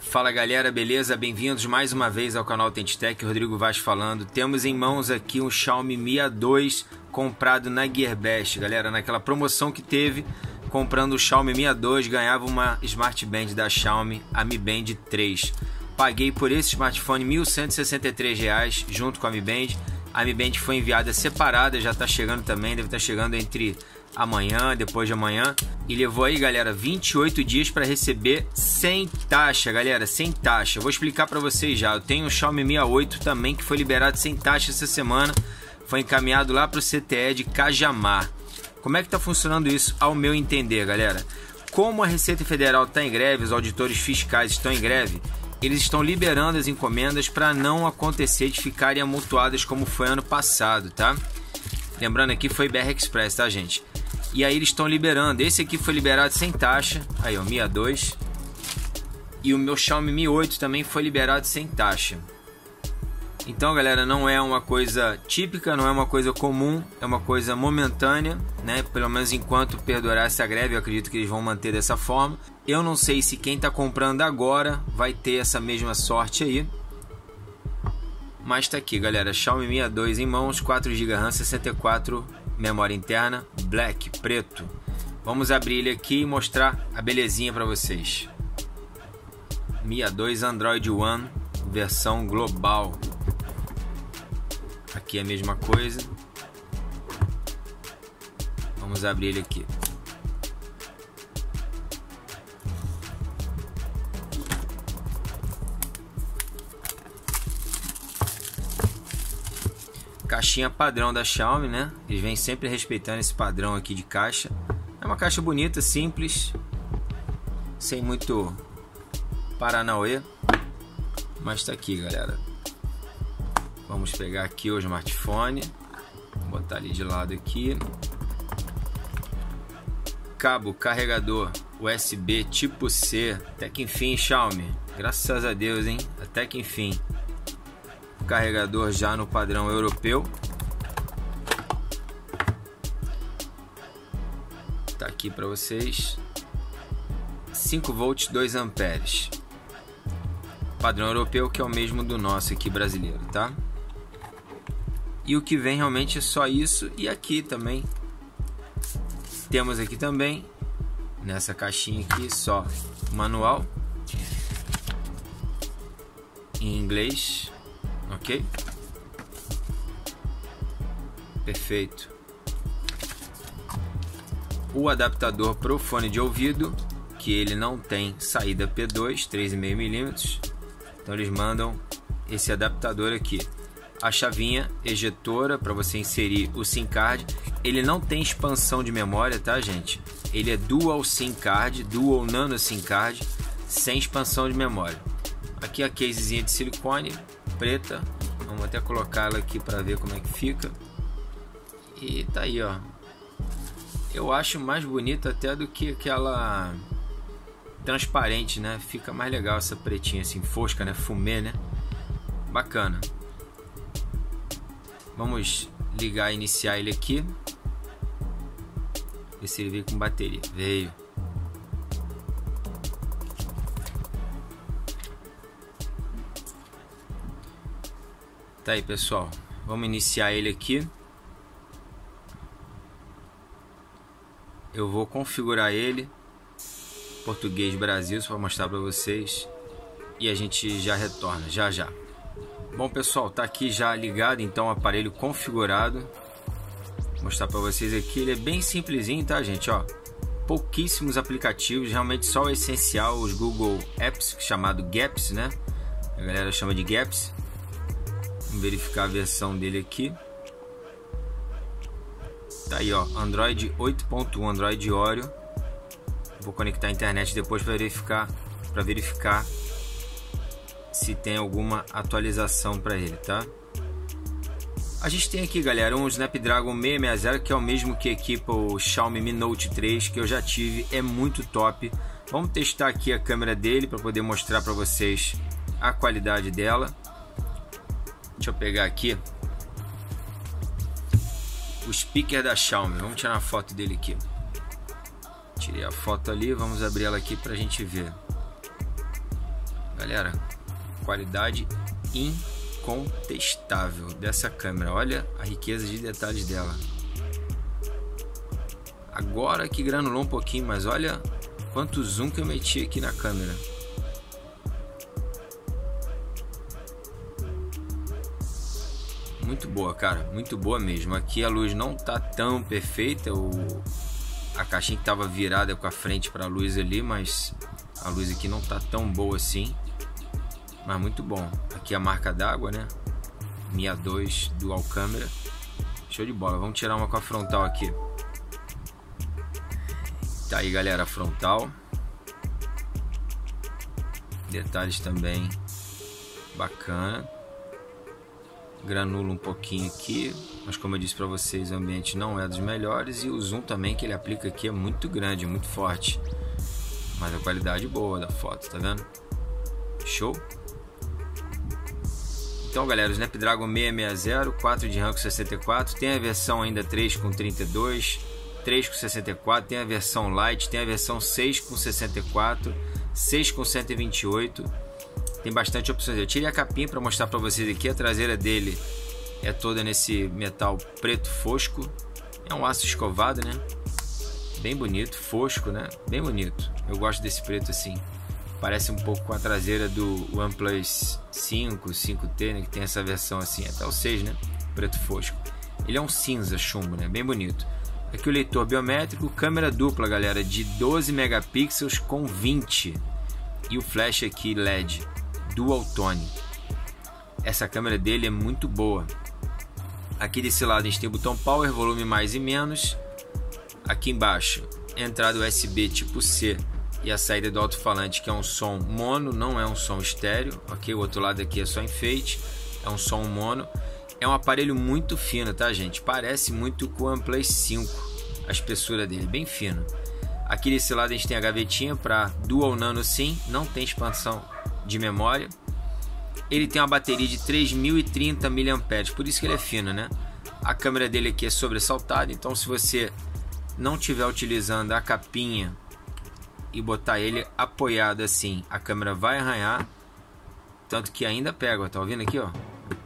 Fala galera, beleza? Bem-vindos mais uma vez ao canal Tentitec, Rodrigo Vaz falando. Temos em mãos aqui um Xiaomi Mi A2 comprado na Gearbest. Galera, naquela promoção que teve, comprando o Xiaomi Mi A2, ganhava uma Smart Band da Xiaomi, a Mi Band 3. Paguei por esse smartphone R$ 1.163 junto com a Mi Band. A Mi Band foi enviada separada, já está chegando também, deve estar chegando entre amanhã, depois de amanhã. E levou aí, galera, 28 dias para receber sem taxa, galera, sem taxa. Vou explicar para vocês já. Eu tenho o Xiaomi Mi A8 também, que foi liberado sem taxa essa semana. Foi encaminhado lá para o CTE de Cajamar. Como é que está funcionando isso, ao meu entender, galera? Como a Receita Federal está em greve, os auditores fiscais estão em greve, eles estão liberando as encomendas para não acontecer de ficarem amultuadas como foi ano passado, tá? Lembrando aqui, foi BR Express, tá, gente? E aí eles estão liberando. Esse aqui foi liberado sem taxa. Aí, ó, Mi A2. E o meu Xiaomi Mi 8 também foi liberado sem taxa. Então, galera, não é uma coisa típica, não é uma coisa comum, é uma coisa momentânea, né? Pelo menos enquanto perdurar essa greve, eu acredito que eles vão manter dessa forma. Eu não sei se quem está comprando agora vai ter essa mesma sorte aí. Mas tá aqui, galera, Xiaomi Mi A2 em mãos, 4 GB RAM, 64 memória interna, black, preto. Vamos abrir ele aqui e mostrar a belezinha para vocês. Mi A2 Android One, versão global. Aqui é a mesma coisa. Vamos abrir ele aqui. Caixinha padrão da Xiaomi, né? Eles vêm sempre respeitando esse padrão aqui de caixa. É uma caixa bonita, simples, sem muito paranauê, mas tá aqui, galera. Vamos pegar aqui o smartphone, vou botar ali de lado aqui. Cabo carregador USB tipo C, até que enfim, Xiaomi, graças a Deus, hein? Até que enfim. Carregador já no padrão europeu. Tá aqui para vocês. 5 volts, 2 amperes. Padrão europeu, que é o mesmo do nosso aqui brasileiro, tá? E o que vem realmente é só isso. E aqui também temos aqui também nessa caixinha aqui só manual em inglês. Ok? Perfeito. O adaptador para o fone de ouvido, que ele não tem saída P2, 3,5mm. Então eles mandam esse adaptador aqui. A chavinha ejetora para você inserir o SIM card. Ele não tem expansão de memória, tá, gente? Ele é Dual SIM card, Dual Nano SIM card, sem expansão de memória. Aqui a casezinha de silicone preta, vamos até colocar ela aqui para ver como é que fica. E tá aí, ó. Eu acho mais bonita até do que aquela transparente, né? Fica mais legal essa pretinha assim, fosca, né? Fumê, né? Bacana. Vamos ligar e iniciar ele aqui. Ver se ele veio com bateria. Veio. Tá aí, pessoal, vamos iniciar ele aqui. Eu vou configurar ele português Brasil para mostrar para vocês e a gente já retorna já. Bom, pessoal, tá aqui já ligado, então o aparelho configurado. Vou mostrar para vocês aqui, ele é bem simplesinho, tá, gente, ó. Pouquíssimos aplicativos, realmente só o essencial, os Google Apps, chamado Gaps, né? A galera chama de Gaps. Vamos verificar a versão dele aqui. Tá aí, ó, Android 8.1, Android Oreo. Vou conectar a internet depois para verificar se tem alguma atualização para ele, tá? A gente tem aqui, galera, um Snapdragon 660, que é o mesmo que equipa o Xiaomi Mi Note 3, que eu já tive, é muito top. Vamos testar aqui a câmera dele para poder mostrar para vocês a qualidade dela. Deixa eu pegar aqui o speaker da Xiaomi. Vamos tirar uma foto dele aqui. Tirei a foto ali, vamos abrir ela aqui para a gente ver. Galera, qualidade incontestável dessa câmera. Olha a riqueza de detalhes dela. Agora que granulou um pouquinho, mas olha quanto zoom que eu meti aqui na câmera. Muito boa, cara, muito boa mesmo. Aqui a luz não tá tão perfeita, a caixinha que tava virada com a frente para a luz ali, mas a luz aqui não tá tão boa assim. Mas muito bom. Aqui a marca d'água, né? 62 dual câmera. Show de bola. Vamos tirar uma com a frontal aqui. Tá aí, galera, a frontal. Detalhes também bacana. Granula um pouquinho aqui, mas como eu disse para vocês, o ambiente não é dos melhores e o zoom também que ele aplica aqui é muito grande, muito forte. Mas a qualidade boa da foto, tá vendo? Show? Então, galera, o Snapdragon 660, 4 de RAM com 64, tem a versão ainda 3 com 32, 3 com 64, tem a versão Lite, tem a versão 6 com 64, 6 com 128, tem bastante opções. Eu tirei a capinha para mostrar para vocês aqui, a traseira dele é toda nesse metal preto fosco, é um aço escovado, né? Bem bonito, fosco, né? Bem bonito, eu gosto desse preto assim. Parece um pouco com a traseira do OnePlus 5, 5T, né? Que tem essa versão assim, até o 6, né? Preto fosco. Ele é um cinza chumbo, né? Bem bonito. Aqui o leitor biométrico, câmera dupla, galera, de 12 megapixels com 20. E o flash aqui LED, Dual Tone. Essa câmera dele é muito boa. Aqui desse lado a gente tem o botão Power, volume mais e menos. Aqui embaixo, entrada USB tipo C. E a saída do alto-falante, que é um som mono, não é um som estéreo, ok? O outro lado aqui é só enfeite, é um som mono. É um aparelho muito fino, tá, gente? Parece muito com o OnePlus 5, a espessura dele, bem fino. Aqui desse lado a gente tem a gavetinha para Dual Nano SIM, não tem expansão de memória. Ele tem uma bateria de 3030 mAh, por isso que ele é fino, né? A câmera dele aqui é sobressaltada, então se você não estiver utilizando a capinha e botar ele apoiado assim, a câmera vai arranhar, tanto que ainda pega, ó, tá ouvindo aqui, ó?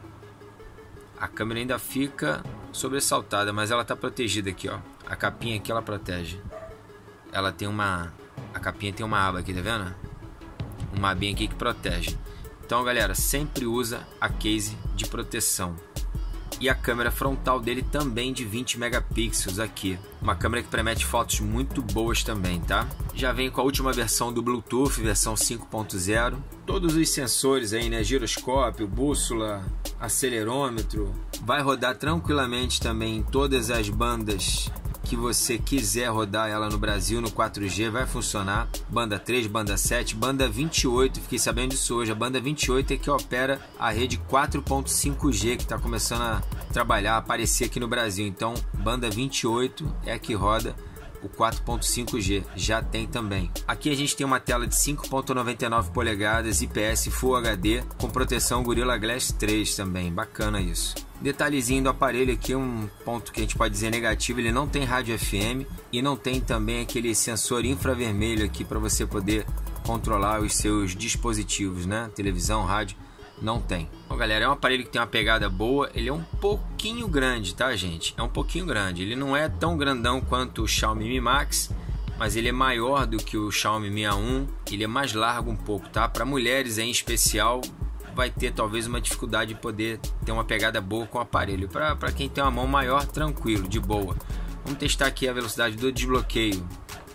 A câmera ainda fica sobressaltada, mas ela tá protegida aqui, ó. A capinha aqui ela protege. Ela tem a capinha tem uma aba aqui, tá vendo? Uma abinha aqui que protege. Então, galera, sempre usa a case de proteção. E a câmera frontal dele também de 20 megapixels aqui. Uma câmera que promete fotos muito boas também, tá? Já vem com a última versão do Bluetooth, versão 5.0. Todos os sensores aí, né? Giroscópio, bússola, acelerômetro. Vai rodar tranquilamente também em todas as bandas que você quiser rodar ela no Brasil, no 4G, vai funcionar. Banda 3, banda 7, banda 28, fiquei sabendo disso hoje. A banda 28 é que opera a rede 4.5G, que está começando a trabalhar, a aparecer aqui no Brasil. Então, banda 28 é a que roda o 4.5G, já tem também. Aqui a gente tem uma tela de 5.99 polegadas, IPS Full HD, com proteção Gorilla Glass 3 também, bacana isso. Detalhezinho do aparelho aqui, um ponto que a gente pode dizer negativo, ele não tem rádio FM e não tem também aquele sensor infravermelho aqui para você poder controlar os seus dispositivos, né? Televisão, rádio, não tem. Bom, galera, é um aparelho que tem uma pegada boa, ele é um pouquinho grande, tá, gente? É um pouquinho grande, ele não é tão grandão quanto o Xiaomi Mi Max, mas ele é maior do que o Xiaomi Mi A1, ele é mais largo um pouco, tá? Para mulheres em especial, vai ter talvez uma dificuldade de poder ter uma pegada boa com o aparelho. Para quem tem uma mão maior, tranquilo, de boa. Vamos testar aqui a velocidade do desbloqueio.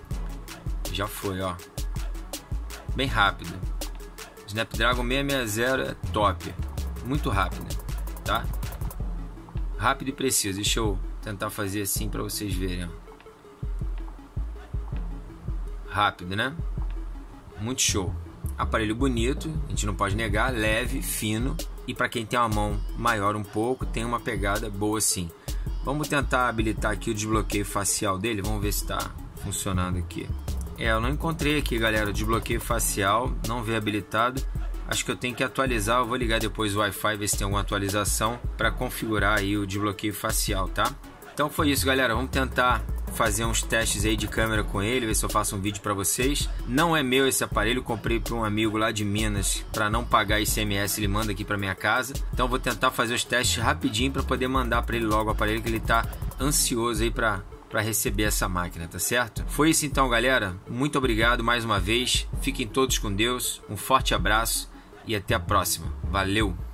Já foi, ó. Bem rápido. Snapdragon 660 é top. Muito rápido, tá? Rápido e preciso. Deixa eu tentar fazer assim para vocês verem, ó. Rápido, né? Muito show. Aparelho bonito, a gente não pode negar, leve, fino, e para quem tem uma mão maior um pouco, tem uma pegada boa sim. Vamos tentar habilitar aqui o desbloqueio facial dele, vamos ver se está funcionando aqui. Eu não encontrei aqui, galera, o desbloqueio facial, não veio habilitado. Acho que eu tenho que atualizar, eu vou ligar depois o Wi-Fi, ver se tem alguma atualização para configurar aí o desbloqueio facial, tá? Então foi isso, galera, vamos tentar fazer uns testes aí de câmera com ele, ver se eu faço um vídeo para vocês. Não é meu esse aparelho, comprei para um amigo lá de Minas, para não pagar ICMS, ele manda aqui para minha casa. Então eu vou tentar fazer os testes rapidinho para poder mandar para ele logo o aparelho, que ele tá ansioso aí para receber essa máquina, tá certo? Foi isso então, galera. Muito obrigado mais uma vez. Fiquem todos com Deus. Um forte abraço e até a próxima. Valeu!